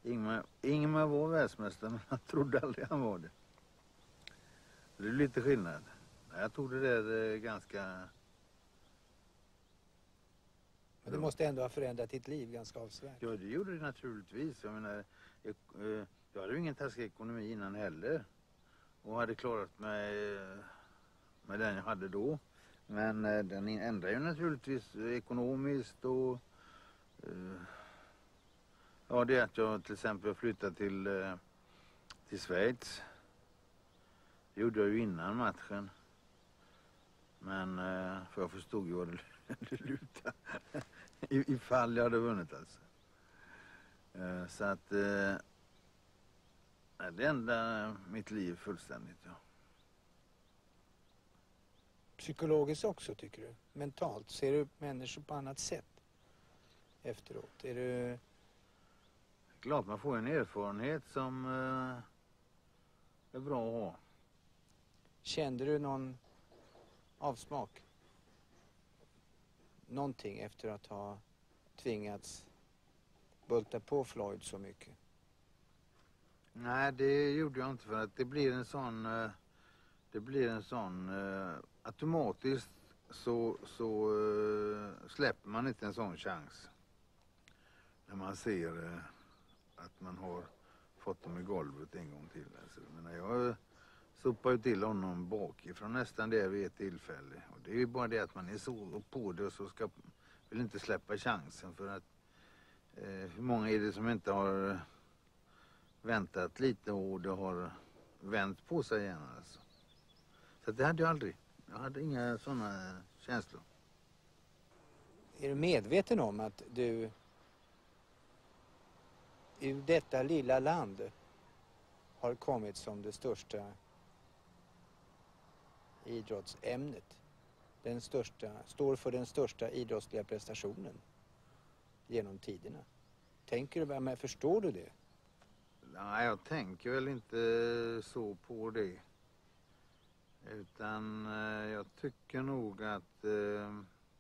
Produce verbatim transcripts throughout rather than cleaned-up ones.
Ingemar, Ingemar var världsmästare, men han trodde aldrig han var det. Det är lite skillnad. Jag tog det där eh, ganska... Men det måste ändå ha förändrat ditt liv ganska avsevärt. Ja, det gjorde det naturligtvis. Jag menar, jag, eh, jag hade ju ingen taskig ekonomi innan heller. Och hade klarat mig eh, med den jag hade då. Men eh, den ändrade ju naturligtvis ekonomiskt och... Eh, ja, det är att jag till exempel flyttade till, eh, till Schweiz. Det gjorde jag ju innan matchen. Men eh, för jag förstod ju vad det, det lutade. I, ifall jag hade vunnit alltså. Eh, så att eh, det ändrade mitt liv fullständigt, ja. Psykologiskt också, tycker du? Mentalt? Ser du människor på annat sätt efteråt? Är du... Klart man får en erfarenhet som eh, är bra att ha. Kände du någon avsmak? Någonting efter att ha tvingats bulta på Floyd så mycket? Nej, det gjorde jag inte, för att det blir en sån... Eh, det blir en sån... Eh, automatiskt så, så eh, släpper man inte en sån chans. När man ser eh, att man har fått dem i golvet en gång till. Alltså, men jag sopar ju till honom bakifrån nästan där vid ett tillfälle. Och det är ju bara det att man är så på det och så ska, vill inte släppa chansen. För att eh, hur många är det som inte har väntat lite och det har vänt på sig igen alltså. Så det hade jag aldrig. Jag hade inga sådana känslor. Är du medveten om att du ur detta lilla land har kommit som det största idrottsämnet? Den största, står för den största idrottsliga prestationen genom tiderna. Tänker du, men förstår du det? Nej, jag tänker väl inte så på det. Utan eh, jag tycker nog att eh,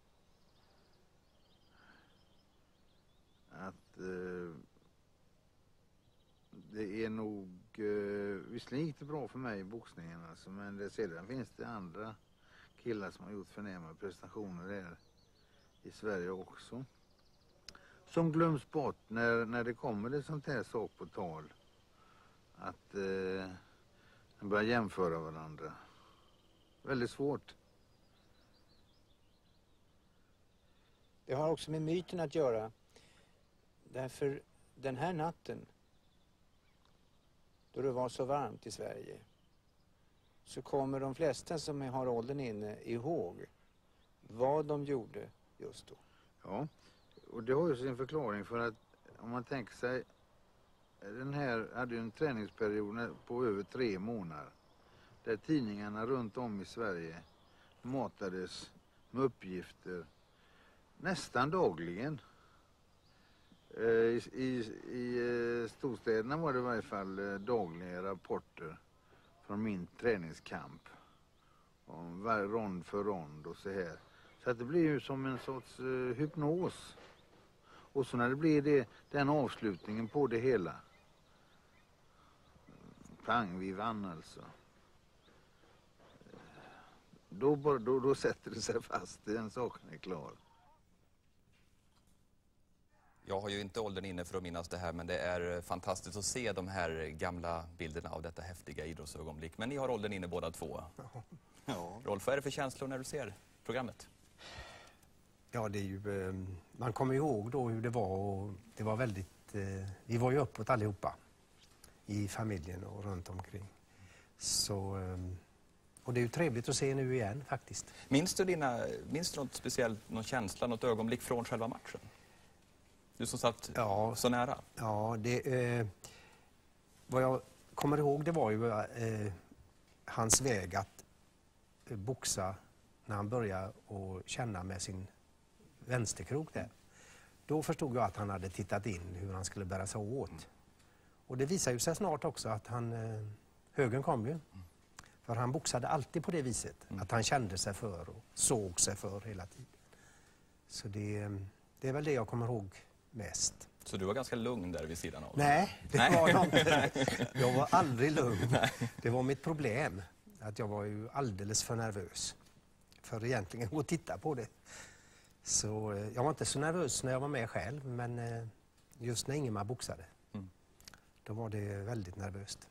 att eh, det är nog eh, visserligen gick det bra för mig i boxningen alltså, men det, sedan finns det andra killar som har gjort förnäma prestationer här i Sverige också. Som glöms bort när, när det kommer det sånt här sak på tal. Att eh, börja jämföra varandra. Väldigt svårt. Det har också med myten att göra. Därför den här natten, då det var så varmt i Sverige, så kommer de flesta som har åldern inne ihåg vad de gjorde just då. Ja, och det har ju sin förklaring, för att om man tänker sig, den här hade ju en träningsperiod på över tre månader. Där tidningarna runt om i Sverige matades med uppgifter nästan dagligen. I, i, i storstäderna var det i varje fall dagliga rapporter från min träningskamp. Om var, rond för rond och så här. Så att det blir ju som en sorts uh, hypnos. Och så när det blir det, den avslutningen på det hela. Pang, vi vann alltså. Då, då, då sätter det sig fast, den saken är klar. Jag har ju inte åldern inne för att minnas det här, men det är fantastiskt att se de här gamla bilderna av detta häftiga idrottsögonblick. Men ni har åldern inne båda två. Ja. Rolf, vad är det för känslor när du ser programmet? Ja, det är ju, man kommer ihåg då hur det var, och det var väldigt, vi var ju uppåt allihopa i familjen och runt omkring. Så, och det är ju trevligt att se nu igen faktiskt. Minns du, dina, minns du något speciellt, någon känsla, något ögonblick från själva matchen? Du som satt ja, så nära. Ja, det, eh, vad jag kommer ihåg det var ju eh, hans väg att eh, boxa när han började och känna med sin vänsterkrok där. Då förstod jag att han hade tittat in hur han skulle bära sig åt. Mm. Och det visade ju sig snart också att han, eh, högen kom ju. Mm. För han boxade alltid på det viset. Mm. Att han kände sig för och såg sig för hela tiden. Så det, det är väl det jag kommer ihåg mest. Så du var ganska lugn där vid sidan av? Nej, det Nej. var jag inte. Jag var aldrig lugn. Det var mitt problem. Att jag var ju alldeles för nervös för egentligen att titta på det. Så eh, jag var inte så nervös när jag var med själv, men eh, just när Ingemar boxade, mm. då var det väldigt nervöst.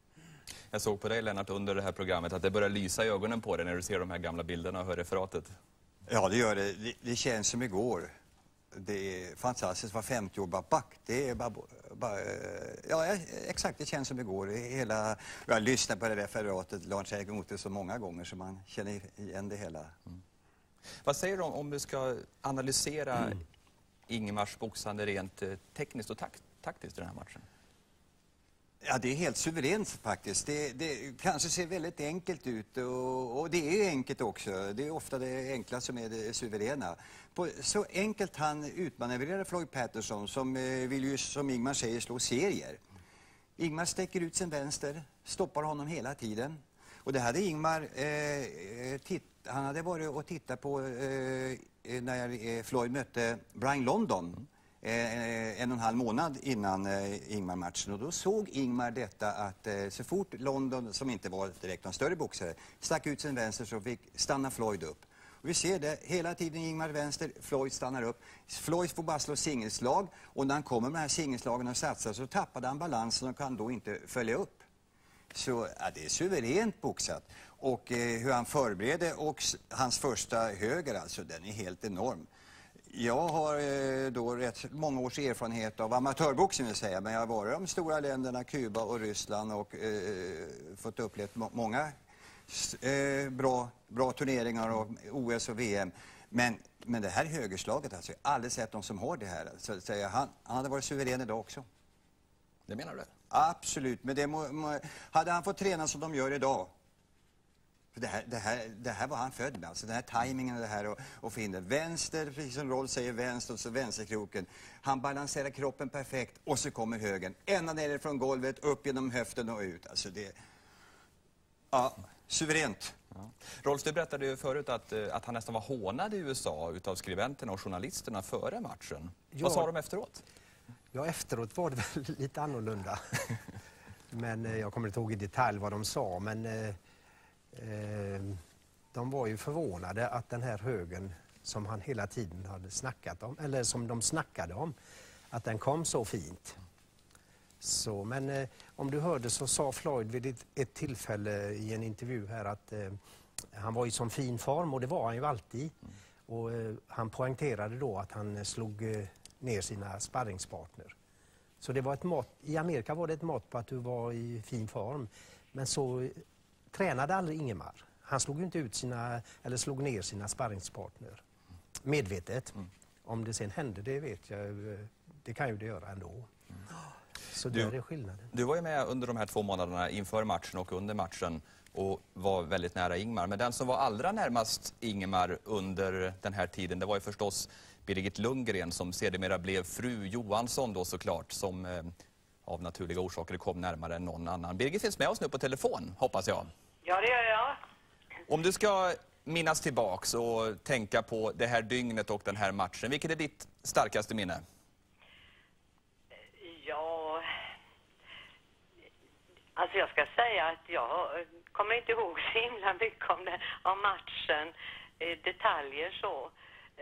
Jag såg på dig, Lennart, under det här programmet att det börjar lysa i ögonen på dig när du ser de här gamla bilderna och hör referatet. Ja, det gör det. Det, det känns som igår. Det är fantastiskt, var femtio år bara back. Det är bara, bara, ja, exakt, det känns som igår. Hela, jag har lyssnat på det referatet, Lars Erik mot det så många gånger så man känner igen det hela. Mm. Vad säger du om, om du ska analysera mm. Ingemars boxande rent eh, tekniskt och takt, taktiskt i den här matchen? Ja, det är helt suveränt faktiskt. Det, det kanske ser väldigt enkelt ut och, och det är enkelt också. Det är ofta det enkla som är det suveräna. På, så enkelt han utmanövrerar Floyd Patterson som eh, vill ju, som Ingmar säger, slå serier. Ingmar stäcker ut sin vänster, stoppar honom hela tiden. Och det hade Ingmar, eh, titt, han hade varit och tittat på eh, när eh, Floyd mötte Brian London. Eh, en och en halv månad innan eh, Ingmar-matchen. Och då såg Ingmar detta att eh, så fort London, som inte var direkt någon större boxare, stack ut sin vänster så fick stanna Floyd upp. Och vi ser det hela tiden, Ingmar vänster, Floyd stannar upp. Floyd får bara slå singelslag och när han kommer med de här singelslagen och satsar så tappade han balansen och kan då inte följa upp. Så ja, det är suveränt boxat. Och eh, hur han förbereder och hans första höger, alltså den är helt enorm. Jag har eh, då rätt många års erfarenhet av amatörboxning vill säga, men jag har varit i de stora länderna Kuba och Ryssland och eh, fått upplevt må många eh, bra, bra turneringar och O S och V M. Men, men det här högerslaget, alltså, jag har aldrig sett någon som har det här. Så, så, han, han hade varit suverän idag också. Det menar du? Absolut, men det må, må, hade han fått träna som de gör idag. För det, här, det, här, det här var han född med, alltså den här tajmingen och det här och, och få in det. Vänster, precis som Rolf säger, vänster och så vänsterkroken. Han balanserar kroppen perfekt och så kommer högen. Ända ner från golvet, upp genom höften och ut. Alltså det, ja, suveränt. Ja. Rolf, du berättade ju förut att, att han nästan var hånad i U S A utav skribenterna och journalisterna före matchen. Ja. Vad sa de efteråt? Ja, efteråt var det väl lite annorlunda. Men eh, jag kommer inte ihåg i detalj vad de sa, men eh, eh, de var ju förvånade att den här högen som han hela tiden hade snackat om, eller som de snackade om, att den kom så fint. Så, men eh, om du hörde så sa Floyd vid ett, ett tillfälle i en intervju här att eh, han var i sån fin form, och det var han ju alltid. Mm. Och eh, han poängterade då att han slog eh, ner sina sparringspartner. Så det var ett mått, i Amerika var det ett mått på att du var i fin form. Men så tränade aldrig Ingemar. Han slog ju inte ut sina, eller slog ner sina sparringspartner. Medvetet. Mm. Om det sen hände, det vet jag. Det kan ju det göra ändå. Mm. Så du, där är skillnaden. Du var ju med under de här två månaderna inför matchen och under matchen och var väldigt nära Ingmar. Men den som var allra närmast Ingmar under den här tiden, det var ju förstås Birgit Lundgren som sedermera blev fru Johansson då såklart, som eh, av naturliga orsaker kom närmare än någon annan. Birgit finns med oss nu på telefon, hoppas jag. Ja, det gör jag. Om du ska minnas tillbaks och tänka på det här dygnet och den här matchen, vilket är ditt starkaste minne? Ja, alltså jag ska säga att jag kommer inte ihåg så himla mycket om, det, om matchen, detaljer så.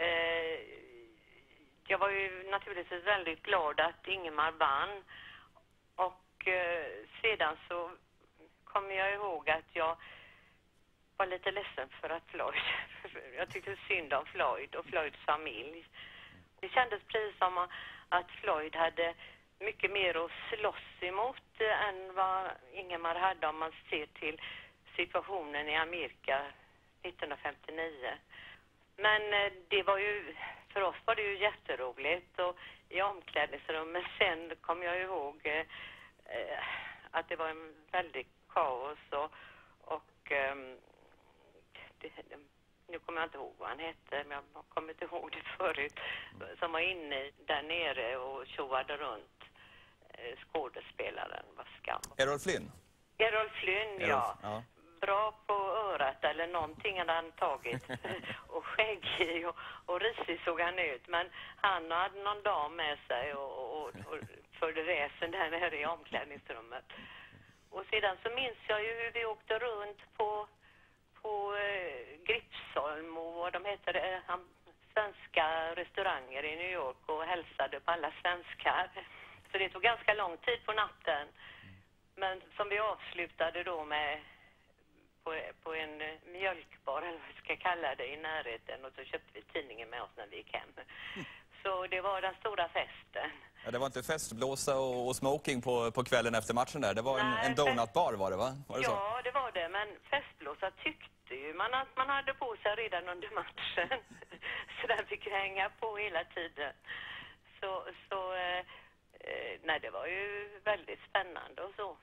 Jag var ju naturligtvis väldigt glad att Ingemar vann, och sedan så kommer jag ihåg att jag var lite ledsen för att Floyd, jag tyckte synd om Floyd och Floyds familj. Det kändes precis som att Floyd hade mycket mer att slåss emot än vad Ingemar hade om man ser till situationen i Amerika nittonhundrafemtionio. Men det var ju, för oss var det ju jätteroligt, och i omklädningsrummet sen kom jag ihåg eh, att det var en väldigt kaos och, och eh, det, nu kommer jag inte ihåg vad han hette, men jag kommer inte ihåg det förut, som var inne där nere och tjoade runt eh, skådespelaren, vad skam. Errol Flynn? Errol Flynn, Errol, ja. ja. Bra på örat eller någonting hade han tagit, och skäggig och, och risig såg han ut, men han hade någon dam med sig och, och och, och förde väsen där nere i omklädningsrummet. Och sedan så minns jag ju hur vi åkte runt på, på eh, Gripsholm och vad de heter, eh, svenska restauranger i New York och hälsade på alla svenskar. Så det tog ganska lång tid på natten. Men som vi avslutade då med på, på en mjölkbar, eller vad vi ska kalla det, i närheten. Och så köpte vi tidningen med oss när vi gick hem. Så det var den stora festen. Ja, det var inte festblåsa och, och smoking på, på kvällen efter matchen där. Det var en, Nej, en donutbar var det, va? Var det ja, så? det var det. Men festblåsa tyckte ju man att man hade på sig redan under matchen. Så den fick hänga på hela tiden. Så, så eh, nej, det var ju väldigt spännande och så.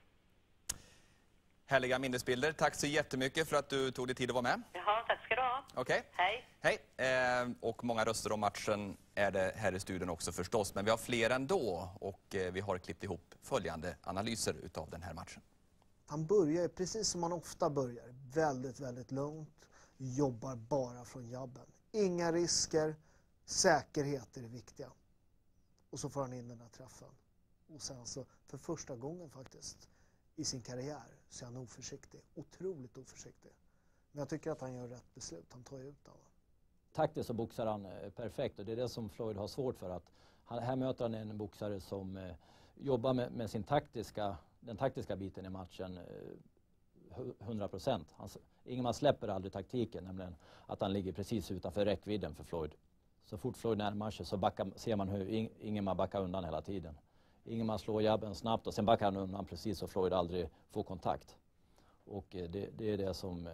Härliga minnesbilder. Tack så jättemycket för att du tog dig tid att vara med. Jaha, tack ska du ha. Okej. Hej. Hej. Eh, och många röster om matchen är det här i studion också förstås. Men vi har fler ändå och eh, vi har klippt ihop följande analyser utav den här matchen. Han börjar precis som han ofta börjar. Väldigt, väldigt lugnt. Jobbar bara från jabben. Inga risker. Säkerhet är det viktiga. Och så får han in den här träffen. Och sen så för första gången faktiskt i sin karriär så är han oförsiktig. Otroligt oförsiktig. Men jag tycker att han gör rätt beslut. Han tar ju ut den. Taktiskt så boxar han perfekt och det är det som Floyd har svårt för. Att han, här möter han en boxare som eh, jobbar med, med sin taktiska, den taktiska biten i matchen eh, hundra procent. Ingemar släpper aldrig taktiken, nämligen att han ligger precis utanför räckvidden för Floyd. Så fort Floyd närmar sig så backar, ser man hur In, Ingemar backar undan hela tiden. Ingemar slår jabben snabbt och sen backar han undan precis så Floyd aldrig får kontakt. Och eh, det, det är det som eh,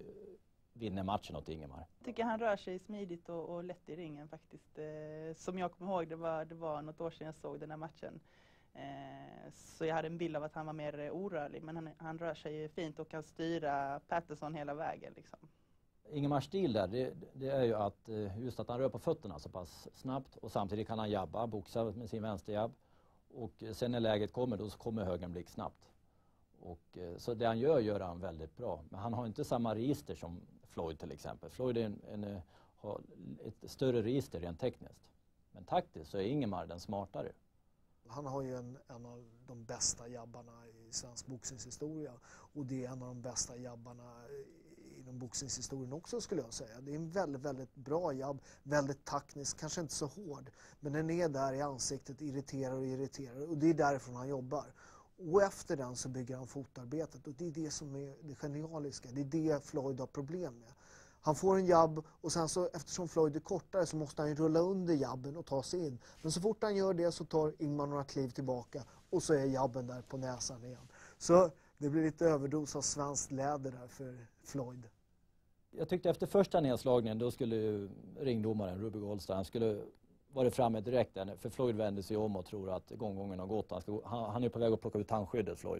vinner matchen åt Ingemar. Jag tycker han rör sig smidigt och, och lätt i ringen faktiskt. Eh, som jag kommer ihåg, det var, det var något år sedan jag såg den här matchen. Eh, så jag hade en bild av att han var mer orörlig, men han, han rör sig fint och kan styra Patterson hela vägen. Liksom. Ingemars stil där, det, det är ju att eh, just att han rör på fötterna så pass snabbt och samtidigt kan han jabba, boxa med sin vänsterjabb. Och sen när läget kommer då så kommer högern blick snabbt. Och, eh, så det han gör gör han väldigt bra. Men han har inte samma register som Floyd till exempel. Floyd är en, en, har ett större register rent tekniskt. Men taktiskt så är Ingemar den smartare. Han har ju en, en av de bästa jabbarna i svensk boxningshistoria. Och det är en av de bästa jabbarna inom boxningshistorien också skulle jag säga. Det är en väldigt, väldigt bra jabb. Väldigt taktisk, kanske inte så hård. Men den är där i ansiktet, irriterar och irriterar. Och det är därifrån han jobbar. Och efter den så bygger han fotarbetet och det är det som är det genialiska. Det är det Floyd har problem med. Han får en jabb och sen så eftersom Floyd är kortare så måste han ju rulla under jabben och ta sig in. Men så fort han gör det så tar Ingemar några kliv tillbaka och så är jabben där på näsan igen. Så det blir lite överdos av svenskt läder där för Floyd. Jag tyckte efter första nedslagningen då skulle ringdomaren Ruby Goldstein skulle varit framme direkt där, för Floyd vänder sig om och tror att gånggången har gått. Han, ska, han, han är på väg att plocka ut handskyddet, Floyd.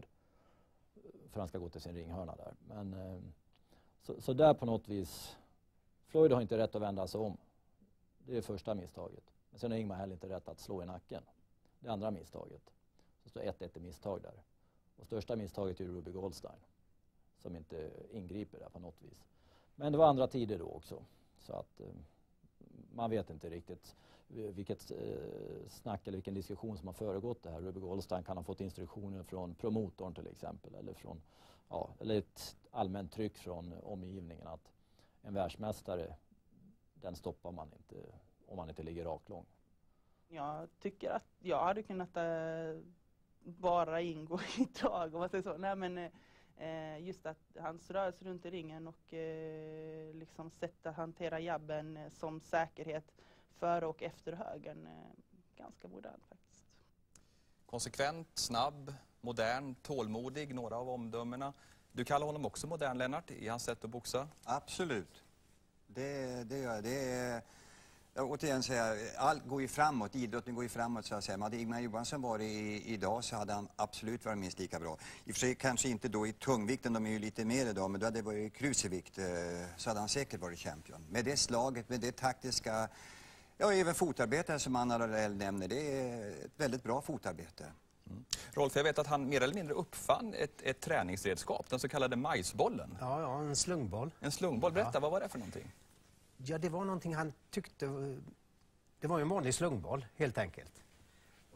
För han ska gå till sin ringhörna där. Men, eh, så, så där på något vis, Floyd har inte rätt att vända sig om. Det är första misstaget. Men sen har Ingemar heller inte rätt att slå i nacken. Det andra misstaget. Så står ett ett i misstag där. Och största misstaget är Ruby Goldstein. Som inte ingriper där på något vis. Men det var andra tider då också. Så att eh, man vet inte riktigt vilket eh, snack eller vilken diskussion som har föregått det här. Ruby Goldstein kan ha fått instruktioner från promotorn till exempel. Eller, från, ja, eller ett allmänt tryck från omgivningen att en världsmästare, den stoppar man inte om man inte ligger rakt lång. Jag tycker att jag hade kunnat äh, bara ingå i drag och vad säger så. Nej, men äh, just att hans rörelse runt i ringen och äh, liksom sätta hantera jabben äh, som säkerhet före och efter högern, äh, ganska modern faktiskt. Konsekvent, snabb, modern, tålmodig, några av omdömena. Du kallar honom också modern, Lennart, i hans sätt att boxa? Absolut. Det, det gör jag. Det är... Jag återigen säga, allt går ju framåt, idrotten går ju framåt så att säga. Men hade Ingemar Johansson varit i, idag så hade han absolut varit minst lika bra. I och för sig kanske inte då i tungvikten, de är ju lite mer idag, men då hade det varit i cruiservikt så hade han säkert varit champion. Med det slaget, med det taktiska, ja även fotarbete som Anna Röell nämner, det är ett väldigt bra fotarbete. Mm. Rolf, jag vet att han mer eller mindre uppfann ett, ett träningsredskap, den så kallade majsbollen. Ja, ja, en slungboll. En slungboll, berätta, ja. Vad var det för någonting? Ja, det var någonting han tyckte... Det var ju en vanlig slungboll, helt enkelt.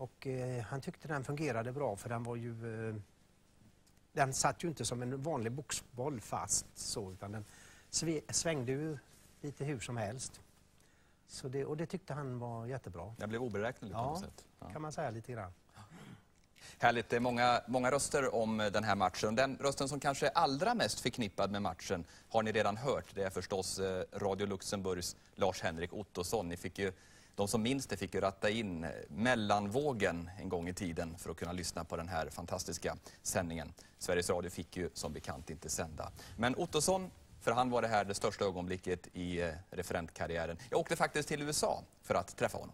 Och eh, han tyckte den fungerade bra för den var ju... Eh, den satt ju inte som en vanlig boxboll fast så, utan den sve, svängde ju lite hur som helst. Så det, och det tyckte han var jättebra. Den blev oberäknelig på ja, något sätt. Ja, kan man säga lite grann. Härligt, det är många, många röster om den här matchen. Den rösten som kanske är allra mest förknippad med matchen har ni redan hört. Det är förstås eh, Radio Luxemburgs Lars-Henrik Ottosson. Ni fick ju, de som minns det fick ju ratta in mellanvågen en gång i tiden för att kunna lyssna på den här fantastiska sändningen. Sveriges Radio fick ju som bekant inte sända. Men Ottosson, för han var det här det största ögonblicket i eh, referentkarriären. Jag åkte faktiskt till U S A för att träffa honom.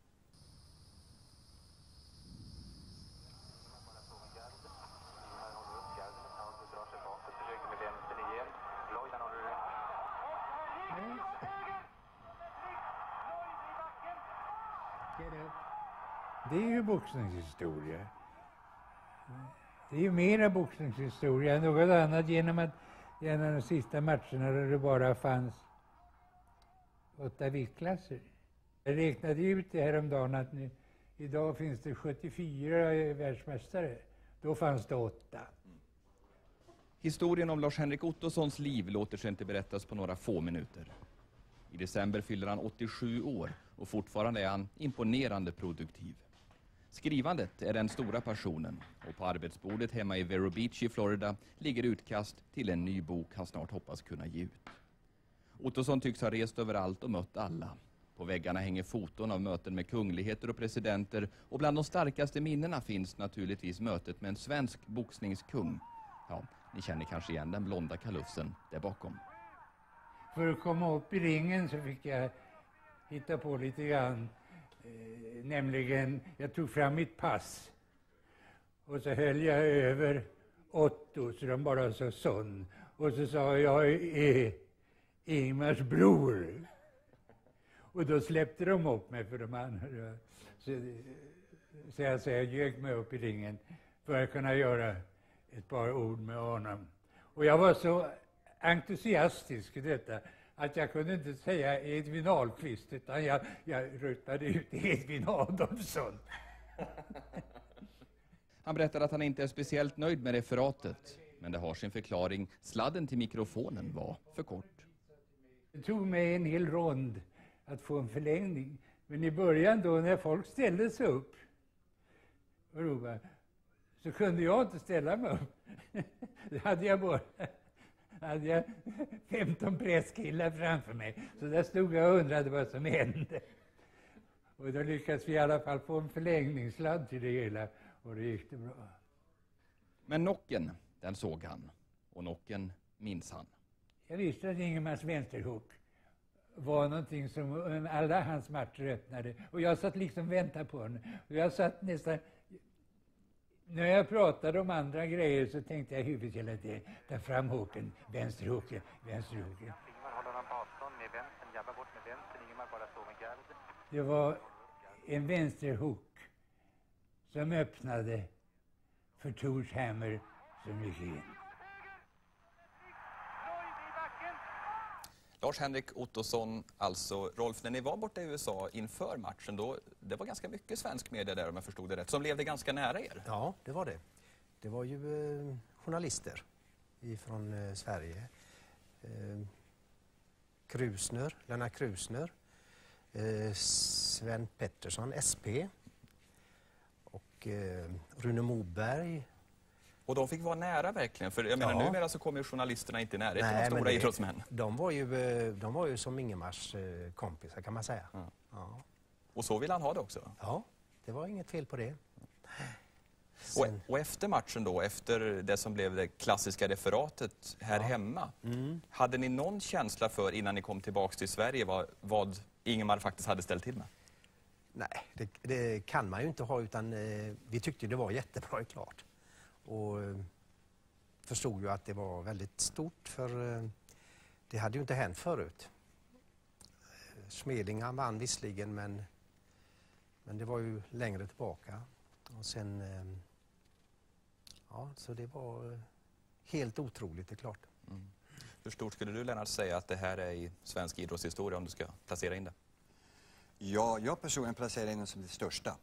Det är ju boxningshistoria. Det är ju mera boxningshistoria än något annat genom att genom de sista matcherna där det bara fanns åtta viktklasser. Jag räknade ut det häromdagen att nu, idag finns det sjuttiofyra världsmästare. Då fanns det åtta. Historien om Lars-Henrik Ottossons liv låter sig inte berättas på några få minuter. I december fyller han åttiosju år och fortfarande är han imponerande produktiv. Skrivandet är den stora passionen och på arbetsbordet hemma i Vero Beach i Florida ligger utkast till en ny bok han snart hoppas kunna ge ut. Ottosson tycks ha rest överallt och mött alla. På väggarna hänger foton av möten med kungligheter och presidenter och bland de starkaste minnena finns naturligtvis mötet med en svensk boxningskung. Ja, ni känner kanske igen den blonda kalufsen där bakom. För att komma upp i ringen så fick jag hitta på lite grann. Eh, nämligen, jag tog fram mitt pass. Och så höll jag över Otto så de bara sa son. Och så sa jag är Ingmars bror. Och då släppte de upp mig för de andra. Så, så jag säger, jag ljög mig upp i ringen för att kunna göra ett par ord med honom. Och jag var så entusiastisk i detta att jag kunde inte säga Edvin Ahlqvist utan jag, jag rutade ut Edvin Adolfsson. Han berättar att han inte är speciellt nöjd med referatet, men det har sin förklaring. Sladden till mikrofonen var för kort. Det tog mig en hel rond att få en förlängning, men i början då när folk ställde sig upp och ropade, så kunde jag inte ställa mig upp. Det hade jag bara hade jag femton presskillar framför mig. Så där stod jag och undrade vad som hände. Och då lyckades vi i alla fall få en förlängningssladd till det hela. Och det gick det bra. Men nocken, den såg han. Och nocken minns han. Jag visste att Ingemars vänsterhook var någonting som alla hans matcher öppnade. Och jag satt liksom och väntade på honom. Och jag satt nästan... När jag pratade om andra grejer så tänkte jag i huvudet hela tiden. Ta fram hooken, vänsterhooken, vänsterhooken. Det var en vänsterhook som öppnade för Tors Hammer som gick in. Lars-Henrik Ottosson, alltså Rolf, när ni var borta i U S A inför matchen då, det var ganska mycket svensk media där om jag förstod det rätt, som levde ganska nära er. Ja, det var det. Det var ju eh, journalister från eh, Sverige. Eh, Krusner, Lennart Krusner, eh, Sven Pettersson, S P och eh, Rune Moberg. Och de fick vara nära verkligen, för jag menar Ja. numera så kommer ju journalisterna inte i närheten Nej, av stora det, idrottsmän. De var ju, eh, de var ju som Ingemars eh, kompisar kan man säga. Ja. Ja. Och så vill han ha det också. Ja, det var inget fel på det. Och, och efter matchen då, efter det som blev det klassiska referatet här Ja. hemma, Mm. hade ni någon känsla för innan ni kom tillbaka till Sverige vad, vad Ingemar faktiskt hade ställt till med? Nej, det, det kan man ju inte ha, utan eh, vi tyckte det var jättebra klart. Och eh, förstod ju att det var väldigt stort, för eh, det hade ju inte hänt förut. Eh, Smedinga vann visserligen, men, men det var ju längre tillbaka. Och sen, eh, ja, så det var eh, helt otroligt, det är klart. Mm. Hur stort skulle du, Lennart, säga att det här är i svensk idrottshistoria om du ska placera in det? Ja, jag personligen placerar in det som det största.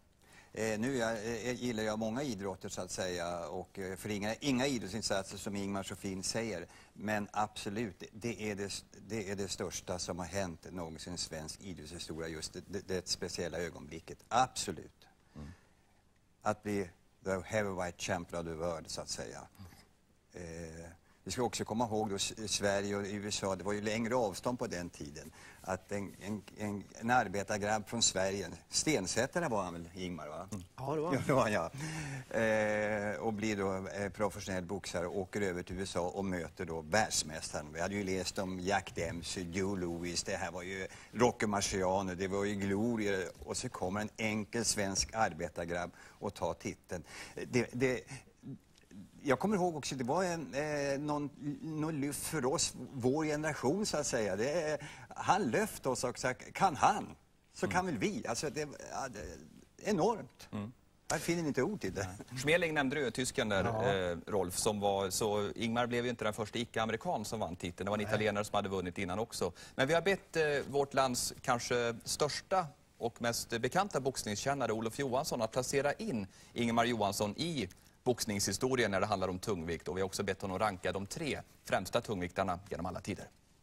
Eh, nu jag, eh, gillar jag många idrotter så att säga och eh, för inga, inga idrottsinsatser som Ingmar så fint säger. Men absolut, det är det, det är det största som har hänt någonsin i svensk idrottshistoria, just det, det, det speciella ögonblicket. Absolut. Mm. Att bli the heavyweight champion of the world så att säga. Mm. Eh, Vi ska också komma ihåg då Sverige och U S A, det var ju längre avstånd på den tiden. Att en, en, en, en arbetargrabb från Sverige, Stensättare var han väl, Ingmar va? Mm. Ja, det var han. Ja, det var han, ja. Eh, och blir då eh, professionell boxare och åker över till U S A och möter då världsmästaren. Vi hade ju läst om Jack Dempsey, Joe Louis, det här var ju Rocky Marciano, det var ju glorier. Och så kommer en enkel svensk arbetargrabb och tar titeln. Det... det Jag kommer ihåg också, det var en, eh, någon, någon lyft för oss, vår generation så att säga. Det, eh, han löft oss och sa, kan han så mm. kan väl vi. Alltså det, ja, det är enormt. Mm. Jag finner inte ord till det. Schmeling nämnde du, tysken där, ja. eh, Rolf, som var, så Ingmar blev ju inte den första icke-amerikan som vann titeln. Det var en Nej. italienare som hade vunnit innan också. Men vi har bett eh, vårt lands kanske största och mest bekanta boxningskännare Olof Johansson att placera in Ingemar Johansson i boxningshistorien när det handlar om tungvikt, och vi har också bett honom ranka de tre främsta tungviktarna genom alla tider.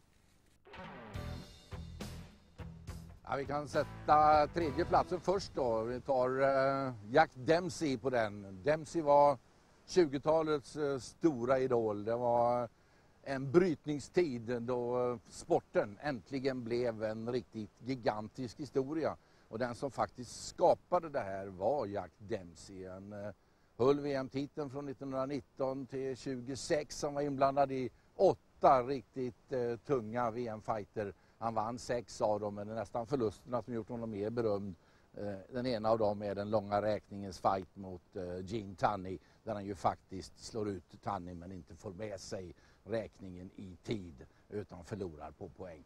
Ja, vi kan sätta tredje platsen först då. Vi tar uh, Jack Dempsey på den. Dempsey var tjugotalets uh, stora idol. Det var en brytningstid då uh, sporten äntligen blev en riktigt gigantisk historia. Och den som faktiskt skapade det här var Jack Dempsey. En, uh, höll V M-titeln från nittonhundranitton till tjugosex, som var inblandad i åtta riktigt eh, tunga V M-fighter. Han vann sex av dem, men det är nästan förlusterna som gjort honom mer berömd. Eh, den ena av dem är den långa räkningens fight mot eh, Gene Tunney, där han ju faktiskt slår ut Tunney men inte får med sig räkningen i tid, utan förlorar på poäng.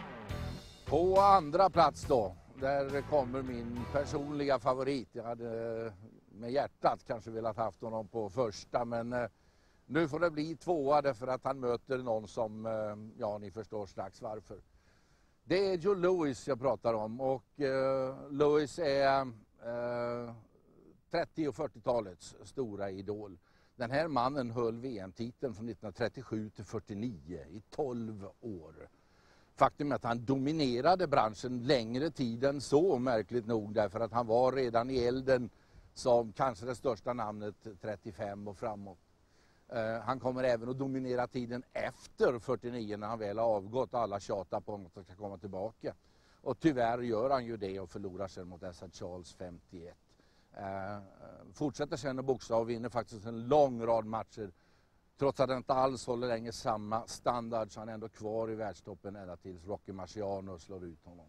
På andra plats då, där kommer min personliga favorit. Jag hade med hjärtat kanske velat haft honom på första, men eh, nu får det bli tvåa därför att han möter någon som, eh, ja ni förstår strax varför. Det är Joe Louis jag pratar om, och eh, Louis är eh, trettio- och fyrtiotalets stora idol. Den här mannen höll V M-titeln från nittonhundratrettiosju till fyrtionio i tolv år. Faktum är att han dominerade branschen längre tid än så, märkligt nog, därför att han var redan i elden som kanske det största namnet trettiofem och framåt. Uh, han kommer även att dominera tiden efter fyrtionio när han väl har avgått, alla tjatar på honom att han ska komma tillbaka. Och tyvärr gör han ju det och förlorar sig mot Essa Charles femtioett. Uh, fortsätter sen att boxa och vinner faktiskt en lång rad matcher. Trots att han inte alls håller länge samma standard, så han är ändå kvar i världstoppen ända tills Rocky Marciano slår ut honom.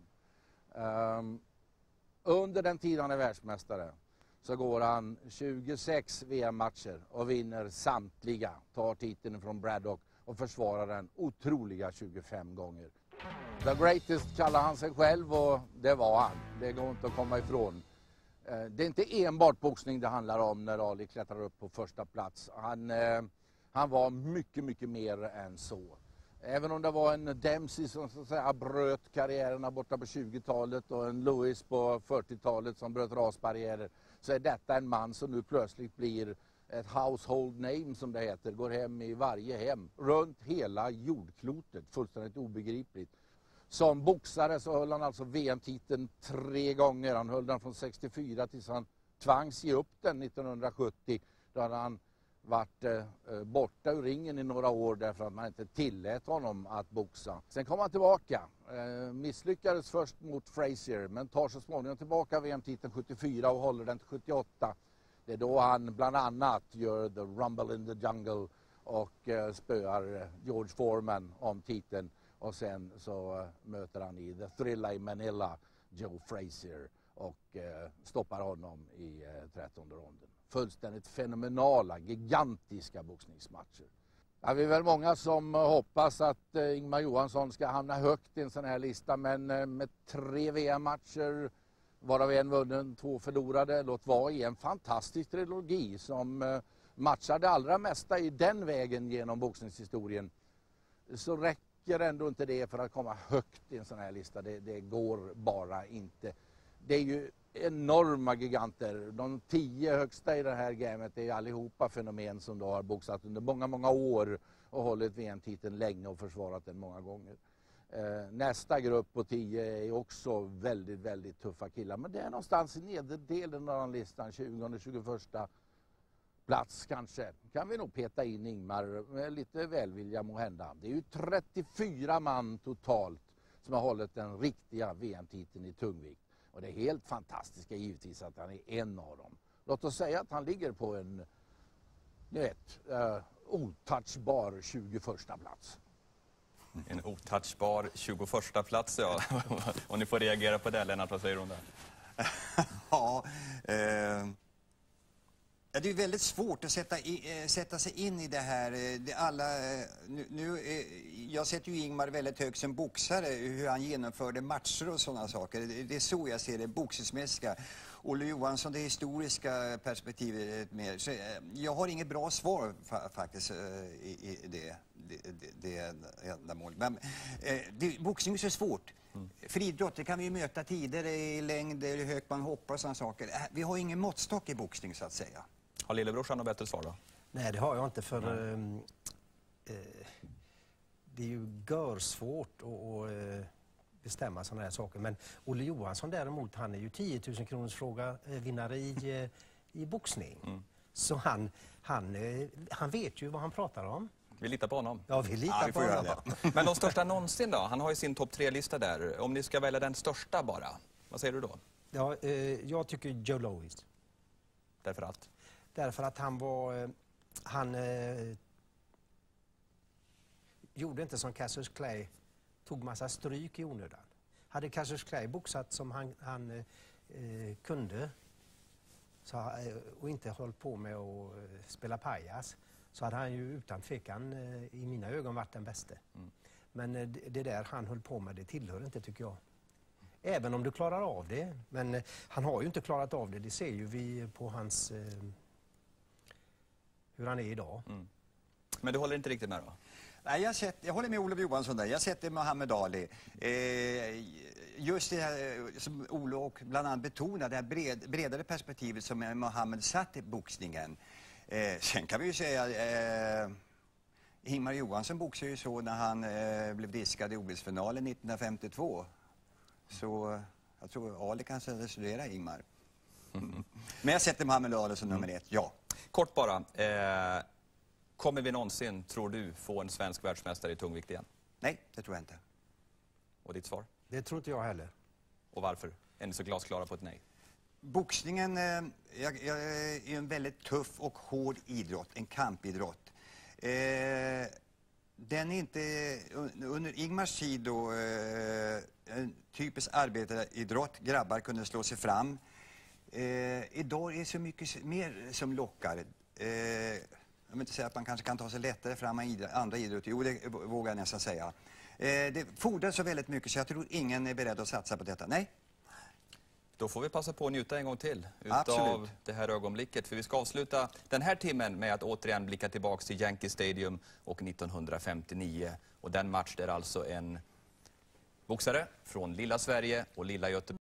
Um, under den tiden han är världsmästare så går han tjugosex V M-matcher och vinner samtliga. Tar titeln från Braddock och försvarar den otroliga tjugofem gånger. The greatest kallar han sig själv, och det var han. Det går inte att komma ifrån. Det är inte enbart boxning det handlar om när Ali klättrar upp på första plats. Han, han var mycket, mycket mer än så. Även om det var en Dempsey som så att säga bröt karriärerna borta på tjugotalet och en Louis på fyrtiotalet som bröt rasbarriärer, så är detta en man som nu plötsligt blir ett household name som det heter, går hem i varje hem runt hela jordklotet, fullständigt obegripligt. Som boxare så höll han alltså V M-titeln tre gånger. Han höll den från sextiofyra tills han tvangs ge upp den nittonhundrasjuttio, då hade han varit eh, borta ur ringen i några år därför att man inte tillät honom att boxa. Sen kom han tillbaka, eh, misslyckades först mot Frazier, men tar så småningom tillbaka V M-titeln sjuttiofyra och håller den till sjuttioåtta. Det är då han bland annat gör The Rumble in the Jungle och eh, spöar George Foreman om titeln, och sen så eh, möter han i The Thrilla i Manila Joe Frazier och eh, stoppar honom i eh, trettonde ronden. Fullständigt fenomenala, gigantiska boxningsmatcher. Ja, vi är väl många som hoppas att eh, Ingemar Johansson ska hamna högt i en sån här lista, men eh, med tre V M-matcher, varav en vunnen, två förlorade, låt vara i en fantastisk trilogi som eh, matchar det allra mesta i den vägen genom boxningshistorien, så räcker ändå inte det för att komma högt i en sån här lista. Det, det går bara inte. Det är ju enorma giganter. De tio högsta i det här gamet är allihopa fenomen som då har boxat under många, många år och hållit V M-titeln länge och försvarat den många gånger. Eh, nästa grupp på tio är också väldigt, väldigt tuffa killar. Men det är någonstans i nederdelen av den listan, tjugonde, tjugoförsta plats kanske. Kan vi nog peta in Ingmar med lite välvilja må hända. Det är ju trettiofyra man totalt som har hållit den riktiga V M-titeln i tungvikt. Och det är helt fantastiska givetvis att han är en av dem. Låt oss säga att han ligger på en, ni vet, uh, otouchbar tjugoförsta plats. En otouchbar tjugoförsta plats, ja. Och ni får reagera på det, Lennart. Vad säger du om det? Ja, eh, det är väldigt svårt att sätta, i, eh, sätta sig in i det här. Det alla, eh, nu, nu, eh, jag sätter ju Ingmar väldigt högt som boxare, hur han genomförde matcher och sådana saker. Det, det är så jag ser det, boxningsmässiga. Olle Johansson, det historiska perspektivet mer. Så, eh, jag har inget bra svar fa faktiskt eh, i, i det, det, det, det ändamålet. Men eh, det, boxning är så svårt. Mm. För idrott, det kan vi ju möta tider i längd, hur högt man hoppar och sådana saker. Vi har ingen måttstock i boxning så att säga. Har lillebrorsan något bättre svar då? Nej, det har jag inte, för eh, eh, det är ju görsvårt att eh, bestämma sådana här saker. Men Olle Johansson däremot, han är ju tio tusen kronors fråga eh, vinnare i, eh, i boxning. Mm. Så han, han, eh, han vet ju vad han pratar om. Vi litar på honom. Ja, vi litar ja, vi på honom. Men de största någonsin då? Han har ju sin topp tre-lista där. Om ni ska välja den största bara, vad säger du då? Ja, eh, jag tycker Joe Louis. Därför att? Därför att han var... Eh, han eh, gjorde inte som Cassius Clay, tog massa stryk i onödan. Hade Cassius Clay boxat som han, han eh, kunde så, eh, och inte hållit på med att eh, spela pajas, så hade han ju utan tvekan eh, i mina ögon varit den bästa. Mm. Men eh, det, det där han höll på med, det tillhör inte, tycker jag. Även om du klarar av det. Men eh, han har ju inte klarat av det, det ser ju vi på hans... Eh, hur han är idag. Mm. Men du håller inte riktigt med då? Nej, jag, sett, jag håller med Olof Johansson där. Jag sätter Muhammad Ali. Eh, just det här som Olof bland annat betonade, det här bred, bredare perspektivet som Muhammad satt i boxningen. Eh, sen kan vi ju säga... Eh, Ingmar Johansson boxade ju så när han eh, blev diskad i O S-finalen nittonhundrafemtiotvå. Så jag tror Ali kanske hade studerat Ingmar. Mm. Men jag sätter Muhammad Ali som nummer ett, ja. Kort bara, eh, kommer vi någonsin, tror du, få en svensk världsmästare i tungvikt igen? Nej, det tror jag inte. Och ditt svar? Det tror inte jag heller. Och varför? Är ni så glasklara på ett nej? Boxningen eh, jag, jag är en väldigt tuff och hård idrott, en kampidrott. Eh, den är inte, under Ingmars tid då, eh, en typisk arbetaridrott, grabbar kunde slå sig fram. Eh, idag är det så mycket mer som lockar. Eh, jag vill inte säga att man kanske kan ta sig lättare fram i andra idrotter. Jo, det vågar jag nästan säga. Eh, det fordras så väldigt mycket så jag tror ingen är beredd att satsa på detta. Nej. Då får vi passa på att njuta en gång till utav Absolut. Det här ögonblicket. För vi ska avsluta den här timmen med att återigen blicka tillbaka till Yankee Stadium och nittonhundrafemtionio. Och den match där alltså en boxare från lilla Sverige och lilla Göteborg